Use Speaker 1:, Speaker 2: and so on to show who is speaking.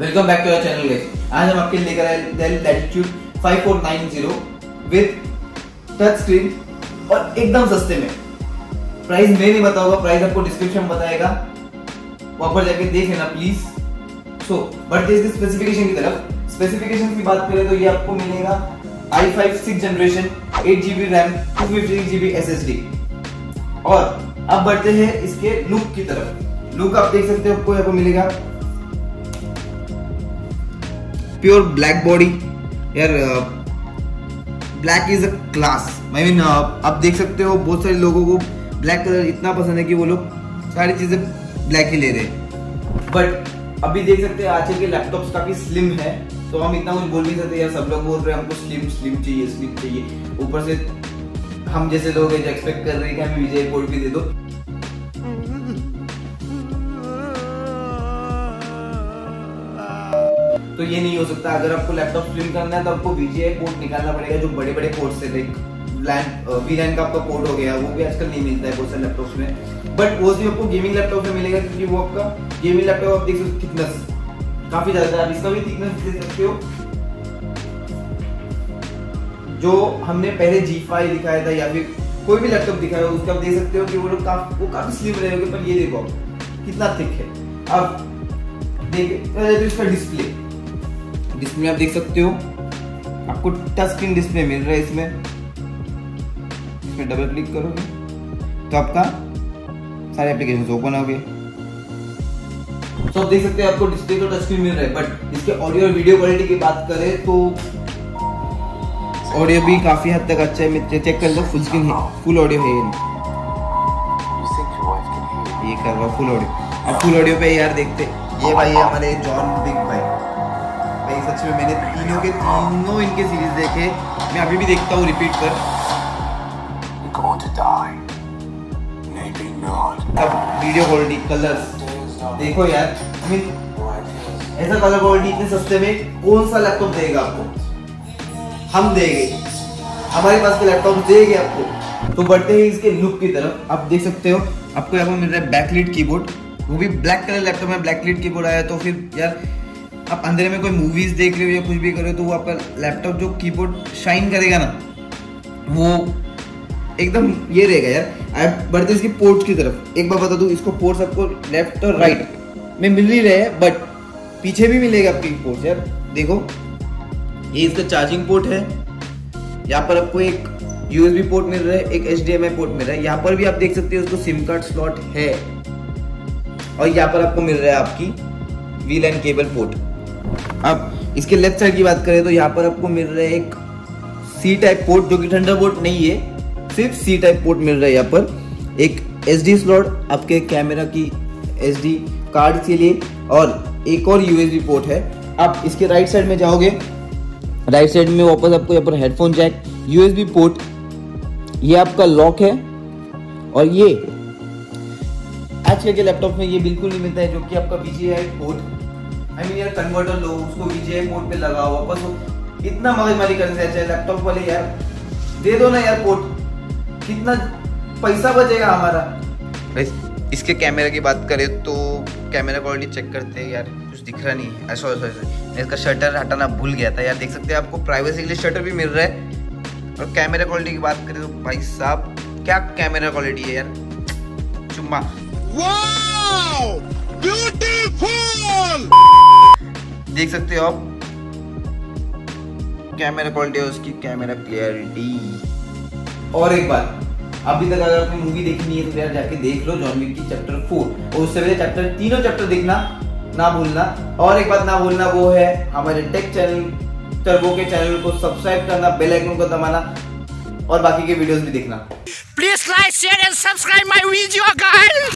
Speaker 1: Welcome back to our channel guys. आज हम आपके लिए लेकर आए Dell Latitude 5490 with touch screen और एकदम सस्ते में। प्राइस मैं नहीं बताऊंगा, प्राइस आपको डिस्क्रिप्शन में बताएगा, वहां पर जाके देख लेना प्लीज। सो बढ़ते हैं स्पेसिफिकेशन की तरफ। स्पेसिफिकेशन की बात करें तो ये आपको मिलेगा i5 6th generation 8GB RAM 256GB SSD। और अब बढ़ते हैं इसके लुक की तरफ। लुक आप देख सकते हो, आपको यहाँ पर मिलेगा प्योर ब्लैक बॉडी। यार black is a class. I mean आप देख सकते हो बहुत सारे लोगों को ब्लैक कलर इतना पसंद है कि वो लोग सारी चीजें ब्लैक ही ले रहे हैं। बट अभी देख सकते हैं आजकल के लैपटॉप्स काफी स्लिम है, तो हम इतना कुछ बोल नहीं सकते। यार सब लोग बोल रहे हैं हमको स्लिम चाहिए। ऊपर से हम जैसे लोग जो एक्सपेक्ट कर रहे हैं कि हमें विजय बोर्ड भी दे दो। तो ये नहीं हो सकता। अगर आपको लैपटॉप स्ट्रीम करना है तो आपको VGA पोर्ट निकालना पड़ेगा, जो बड़े बड़े पोर्ट से लाइक VLAN का आपका पोर्ट हो गया, वो भी आजकल नहीं मिलता है बहुत सारे लैपटॉप्स में। बट वो सिर्फ आपको गेमिंग लैपटॉप में मिलेगा, क्योंकि वो आपका गेमिंग लैपटॉप आप देख सकते हो थिकनेस काफी ज्यादा है। इसका भी थिकनेस देख सकते हो, जो हमने पहले G5 दिखाया था या फिर कोई भी लैपटॉप दिखाया हो उसका आप देख सकते हो कि वो काफी स्लिम रहेगा। पर ये देखो कितना थिक है। अब देखिए तो इसका डिस्प्ले आप देख सकते हो, आपको टच स्क्रीन डिस्प्ले मिल रहा है। इसमें डबल क्लिक करोगे तो आपका सारे एप्लीकेशंस ओपन हो गए। तो आप देख सकते हैं आपको डिस्प्ले तो टच स्क्रीन मिल रहा है। बट इसके ऑडियो और वीडियो क्वालिटी की बात करें तो ऑडियो भी काफी हद तक अच्छा है। मैं चेक कर लो, फुल स्क्रीन है, फुल ऑडियो है ये कर रहा फुल ऑडियो। अब फुल ऑडियो पे यार देखते ये भाई है हमारे जॉन बिग भाई। सच में मैंने तीनों इनके सीरीज देखे, मैं अभी भी देखता हूँ रिपीट पर। अब वीडियो क्वालिटी, कलर्स देखो यार, ऐसा कलर क्वालिटी इतने सस्ते में कौन सा लैपटॉप देगा आपको? हम देंगे, हमारे पास के लैपटॉप देंगे आपको। तो बढ़ते हैं इसके लुक की तरफ। आप देख सकते हो आपको यहाँ पर मिल रहा है बैकलिट कीबोर्ड, वो भी ब्लैक कलर लैपटॉप में बैकलिट कीबोर्ड आया। तो फिर यार आप अंधेरे में कोई मूवीज देख रहे हो या कुछ भी कर रहे हो तो वो आपका लैपटॉप जो कीबोर्ड शाइन करेगा ना, वो एकदम ये रहेगा यार। अब बढ़ते इसकी पोर्ट्स की तरफ। एक बार बता दूं, इसको पोर्ट्स आपको लेफ्ट और राइट में मिल ही रहे हैं, बट पीछे भी मिलेगा आपकी पोर्ट्स। यार देखो ये इसका चार्जिंग पोर्ट है, यहाँ पर आपको एक USB पोर्ट मिल रहा है, एक HDMI पोर्ट मिल रहा है। यहाँ पर भी आप देख सकते हो उसको सिम कार्ड स्लॉट है। और यहाँ पर आपको मिल रहा है आपकी VLAN केबल पोर्ट। अब इसके लेफ्ट साइड की बात करें तो यहाँ पर आपको मिल रहा है एक C टाइप पोर्ट, जो कि थंडरबोल्ट नहीं है, सिर्फ C टाइप पोर्ट मिल रहा है। यहाँ पर एक SD स्लॉट आपके कैमरा की SD कार्ड के लिए, और एक और USB पोर्ट है। अब इसके राइट साइड में जाओगे, राइट साइड में वापस आपको यहाँ पर हेडफोन जैक, USB पोर्ट, ये आपका लॉक है। और ये आजकल के लैपटॉप में ये बिल्कुल नहीं मिलता है, जो कि आपका VGA पोर्ट, आई मीन यार कन्वर्टर लो, उसको VGA पोर्ट पे लगाओ, वापस हो। इतना मगजमारी करने से अच्छा है लैपटॉप वाले यार दे दो ना यार पोर्ट, कितना पैसा बचेगा हमारा। इसके कैमरे की बात करें तो कैमरा क्वालिटी चेक करते हैं यार, कुछ दिख रहा नहीं है। ऐसा मैं इसका शटर हटाना भूल गया था यार। देख सकते हैं आपको प्राइवेसी के लिए शटर भी मिल रहा है। और कैमरा क्वालिटी की बात करें तो भाई साहब क्या कैमरा क्वालिटी है यार, चुम्मा। Wow beautiful. देख सकते हो आप कैमरा क्वालिटी और उसकी कैमरा क्लियरिटी। और एक बात, अभी तक अगर आपने मूवी देखनी है तो यार जाके देख लो जॉन विक की चैप्टर 4, और उससे पहले तीनों चैप्टर देखना ना भूलना। और एक बात ना भूलना, वो है हमारे टेक चैनल टर्बो के चैनल को सब्सक्राइब करना, बेल आइकन को दबाना, और बाकी के वीडियोस भी देखना।
Speaker 2: Please like share and subscribe my video guys.